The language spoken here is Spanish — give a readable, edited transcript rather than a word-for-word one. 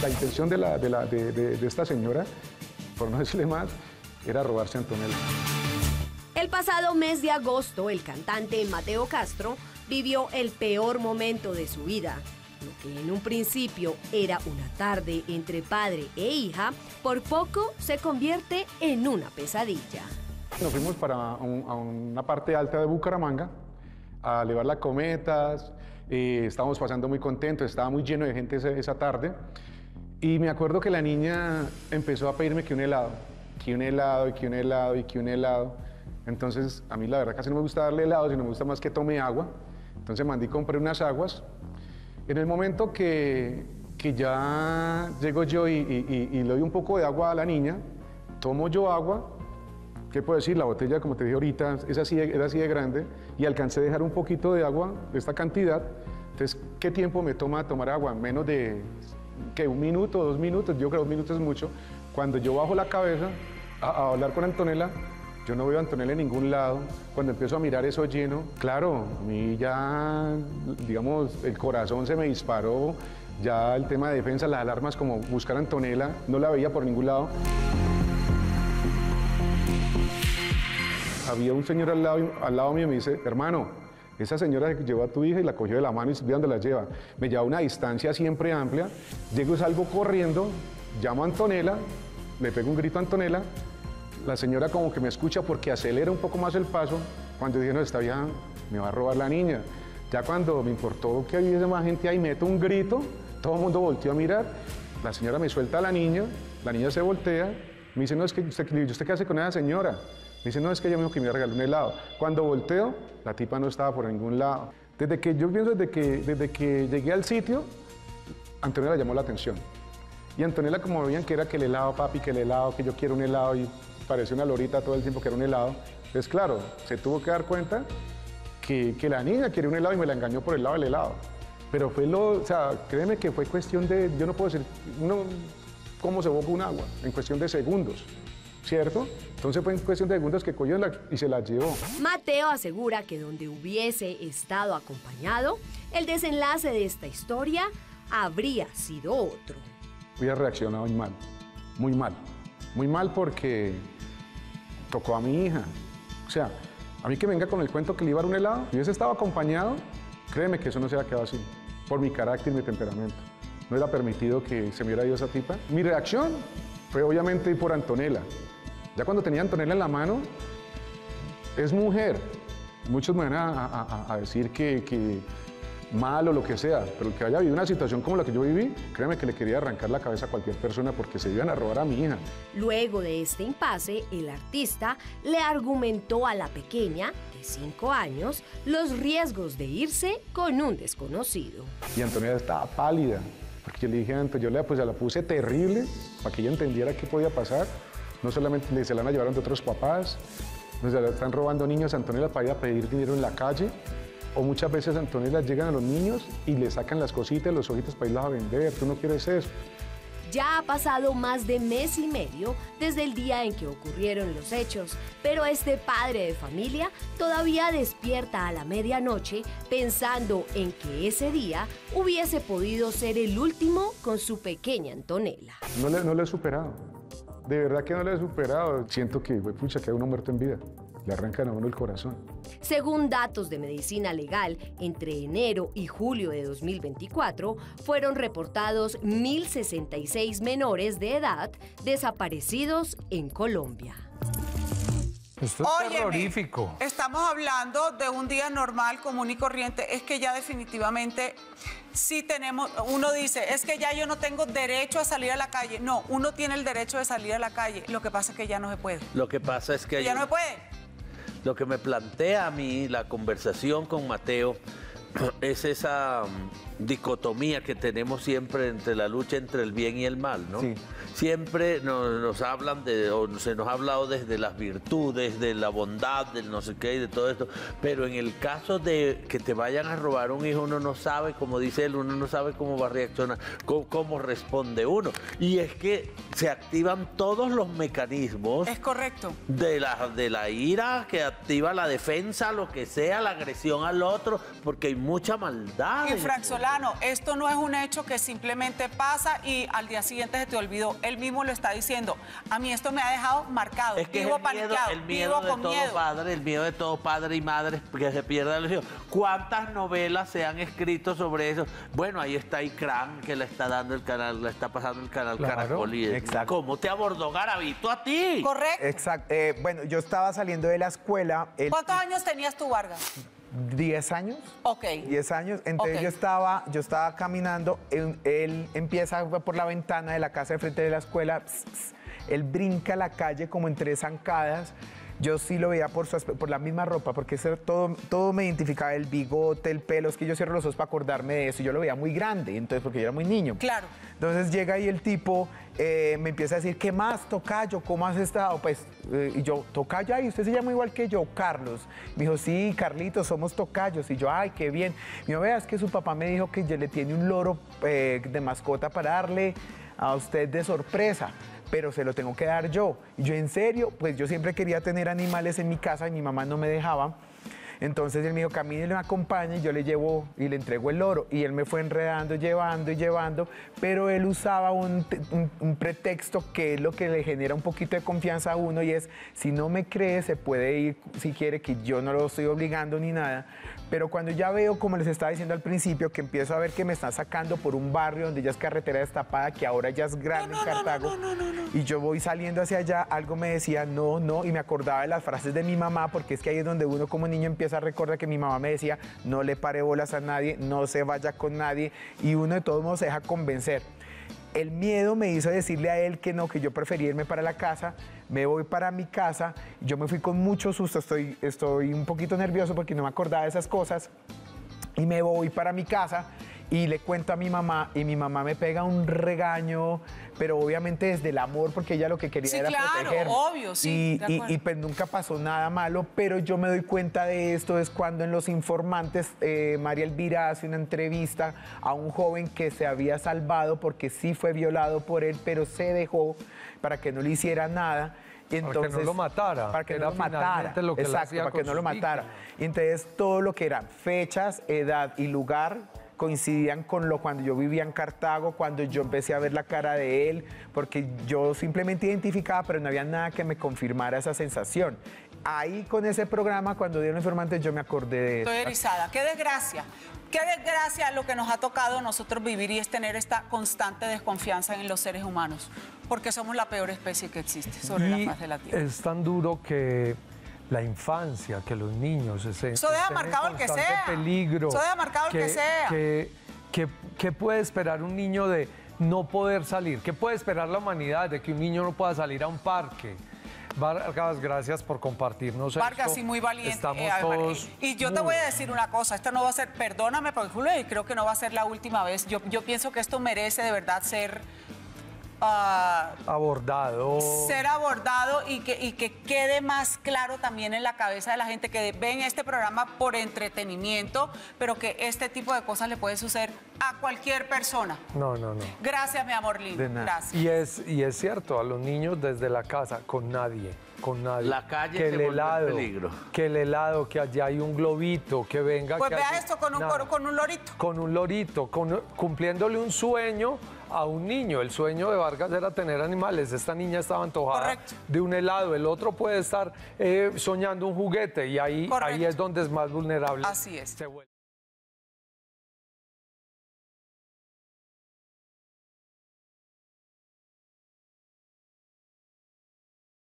la intención de esta señora, por no decirle más, era robarse a Antonella. El pasado mes de agosto, el cantante Mateo Castro vivió el peor momento de su vida. Lo que en un principio era una tarde entre padre e hija, por poco se convierte en una pesadilla. Nos fuimos para una parte alta de Bucaramanga a elevar las cometas, estábamos pasando muy contentos, estaba muy lleno de gente esa tarde, y me acuerdo que la niña empezó a pedirme que un helado, que un helado, y que un helado, y que un helado. Entonces, a mí la verdad casi no me gusta darle helado, sino me gusta más que tome agua. Entonces mandé y compré unas aguas. En el momento que ya llego yo y le doy un poco de agua a la niña, tomo yo agua, ¿qué puedo decir? La botella, como te dije ahorita, era así de grande, y alcancé a dejar un poquito de agua, de esta cantidad. Entonces, ¿qué tiempo me toma tomar agua? Menos de, ¿qué? 1 minuto, 2 minutos, yo creo 2 minutos es mucho. Cuando yo bajo la cabeza a hablar con Antonella, yo no veo a Antonella en ningún lado. Cuando empiezo a mirar eso lleno, claro, a mí ya, digamos, el corazón se me disparó, ya el tema de defensa, las alarmas, como buscar a Antonella, no la veía por ningún lado. Había un señor al lado mío y me dice, hermano, esa señora que llevó a tu hija y la cogió de la mano y ve dónde la lleva. Me lleva a una distancia siempre amplia, llego y salgo corriendo, llamo a Antonella, le pego un grito a Antonella. La señora como que me escucha porque acelera un poco más el paso. Cuando dije, no, está bien, me va a robar la niña. Ya cuando me importó que hubiese más gente ahí, meto un grito, todo el mundo volteó a mirar, la señora me suelta a la niña se voltea, me dice, no, es que ¿usted qué hace con esa señora? Me dice, no, es que ella me dijo que me regaló un helado. Cuando volteo, la tipa no estaba por ningún lado. Desde que llegué al sitio, Antonella llamó la atención. Y Antonella, como veían que era que el helado, papi, que el helado, que yo quiero un helado, y parecía una lorita todo el tiempo que era un helado. Entonces, claro, se tuvo que dar cuenta que la niña quería un helado y me la engañó por el lado del helado. Pero fue o sea, créeme que fue cuestión de, yo no puedo decir cómo se boca un agua, en cuestión de segundos, ¿cierto? Entonces fue en cuestión de segundos que cogió y se la llevó. Mateo asegura que donde hubiese estado acompañado, el desenlace de esta historia habría sido otro. Hubiera reaccionado muy mal, muy mal. Muy mal porque tocó a mi hija. O sea, a mí que venga con el cuento que le iba a dar un helado, si hubiese estado acompañado, créeme que eso no se hubiera quedado así, por mi carácter y mi temperamento. No era permitido que se me hubiera ido esa tipa. Mi reacción fue obviamente ir por Antonella. Ya cuando tenía a Antonella en la mano, es mujer. Muchos me van a decir que mal o lo que sea, pero el que haya vivido una situación como la que yo viví, créeme que le quería arrancar la cabeza a cualquier persona porque se iban a robar a mi hija. Luego de este impasse, el artista le argumentó a la pequeña, de 5 años, los riesgos de irse con un desconocido. Y Antonella estaba pálida, porque yo le dije antes, yo la puse terrible para que ella entendiera qué podía pasar. No solamente se la van a llevar de otros papás, no se la están robando niños a Antonella para ir a pedir dinero en la calle. O muchas veces a Antonella llegan a los niños y le sacan las cositas, los ojitos para irlos a vender. Tú no quieres eso. Ya ha pasado más de mes y medio desde el día en que ocurrieron los hechos, pero este padre de familia todavía despierta a la medianoche pensando en que ese día hubiese podido ser el último con su pequeña Antonella. No lo he superado. De verdad que no lo he superado. Siento que, pucha, que hay uno muerto en vida. Le arrancan a uno el corazón. Según datos de medicina legal, entre enero y julio de 2024 fueron reportados 1.066 menores de edad desaparecidos en Colombia. Esto es terrorífico. Estamos hablando de un día normal, común y corriente. Es que ya definitivamente sí tenemos, uno dice, es que ya yo no tengo derecho a salir a la calle. No, uno tiene el derecho de salir a la calle. Lo que pasa es que ya no se puede. Lo que pasa es que ya no se puede. Lo que me plantea a mí la conversación con Mateo es esa dicotomía que tenemos siempre entre la lucha entre el bien y el mal, ¿no? Sí. Siempre nos hablan o se nos ha hablado desde las virtudes, de la bondad, del no sé qué y de todo esto, pero en el caso de que te vayan a robar un hijo, uno no sabe, como dice él, uno no sabe cómo va a reaccionar, cómo responde uno. Y es que se activan todos los mecanismos. Es correcto. De la ira, que activa la defensa, lo que sea, la agresión al otro, porque hay mucha maldad. Y Frank Solano, esto no es un hecho que simplemente pasa y al día siguiente se te olvidó. Él mismo lo está diciendo. A mí esto me ha dejado marcado. Es que vivo el paniqueado, miedo vivo con de todo miedo. padre, el miedo de todo padre y madre que se pierda los hijos. ¿Cuántas novelas se han escrito sobre eso? Bueno, ahí está Icrán, que le está dando el canal, le está pasando el canal Caracol. Exacto. ¿Cómo te abordó Garavito a ti? Correcto. Exacto. Bueno, yo estaba saliendo de la escuela. ¿Cuántos años tenías tú, Vargas? 10 años. Ok. 10 años. Entonces Ok. yo estaba caminando, él empieza por la ventana de la casa de frente de la escuela, él brinca a la calle como en 3 zancadas. Yo sí lo veía por la misma ropa, porque todo me identificaba, el bigote, el pelo, es que yo cierro los ojos para acordarme de eso, yo lo veía muy grande, entonces porque yo era muy niño. Claro. Entonces llega ahí el tipo, me empieza a decir, ¿qué más, tocayo? ¿Cómo has estado? Pues, y yo, tocayo, ay, usted se llama igual que yo, Carlos. Me dijo, sí, Carlitos, somos tocayos. Y yo, ay, qué bien. Me dijo, vea, es que su papá me dijo que ya le tiene un loro de mascota para darle a usted de sorpresa, pero se lo tengo que dar yo. Y yo, ¿en serio? Pues yo siempre quería tener animales en mi casa y mi mamá no me dejaba. Entonces él me dijo, camine, me acompaña y yo le llevo y le entrego el loro. Y él me fue enredando, llevando y llevando, pero él usaba un pretexto que es lo que le genera un poquito de confianza a uno y es, si no me cree, se puede ir si quiere, que yo no lo estoy obligando ni nada. Pero cuando ya veo, como les estaba diciendo al principio, que empiezo a ver que me están sacando por un barrio donde ya es carretera destapada, que ahora ya es grande en Cartago, y yo voy saliendo hacia allá, algo me decía, no, no, y me acordaba de las frases de mi mamá, porque es que ahí es donde uno como niño empieza a recordar que mi mamá me decía, no le pare bolas a nadie, no se vaya con nadie, y uno de todos modos se deja convencer. El miedo me hizo decirle a él que no, que yo prefería irme para la casa. Me voy para mi casa. Yo me fui con mucho susto. Estoy un poquito nervioso porque no me acordaba de esas cosas. Y me voy para mi casa y le cuento a mi mamá. Y mi mamá me pega un regaño, pero obviamente desde el amor, porque ella lo que quería Sí, era claro, protegerme. obvio, sí, de acuerdo. Y pues nunca pasó nada malo, pero yo me doy cuenta de esto es cuando en Los Informantes María Elvira hace una entrevista a un joven que se había salvado porque sí fue violado por él, pero se dejó para que no le hiciera nada. Y entonces, para que no lo matara. Para que no Era lo matara. finalmente lo que él Exacto, hacía para que con no lo sus matara. víctimas. Y entonces todo lo que eran fechas, edad y lugar coincidían con cuando yo vivía en Cartago, cuando yo empecé a ver la cara de él, porque yo simplemente identificaba, pero no había nada que me confirmara esa sensación. Ahí con ese programa, cuando dieron Informantes, yo me acordé de eso. Estoy erizada. Qué desgracia lo que nos ha tocado a nosotros vivir y es tener esta constante desconfianza en los seres humanos, porque somos la peor especie que existe sobre la faz de la Tierra. Es tan duro que la infancia, que los niños Eso deja marcado el que sea. Peligro. Eso deja marcado el que sea. ¿Qué puede esperar un niño de no poder salir? ¿Qué puede esperar la humanidad de que un niño no pueda salir a un parque? Vargas, gracias por compartirnos Vargas, esto. sí, muy valiente. Estamos todos y yo te voy a decir una cosa, esta no va a ser, perdóname, porque Julio, creo que no va a ser la última vez. Yo pienso que esto merece de verdad ser abordado y que quede más claro también en la cabeza de la gente que ven este programa por entretenimiento, pero que este tipo de cosas le puede suceder a cualquier persona. No. Gracias, mi amor lindo. De nada. Gracias. Y es cierto, a los niños desde la casa, con nadie. La calle que se el vuelve helado, peligro. que el helado, que allá hay un globito, que venga. Pues que vea haya- esto con un lorito. Con un lorito, cumpliéndole un sueño a un niño. El sueño de Vargas era tener animales. Esta niña estaba antojada Correcto. de un helado. El otro puede estar soñando un juguete y ahí Correcto. es donde es más vulnerable. Así es. Se vuelve.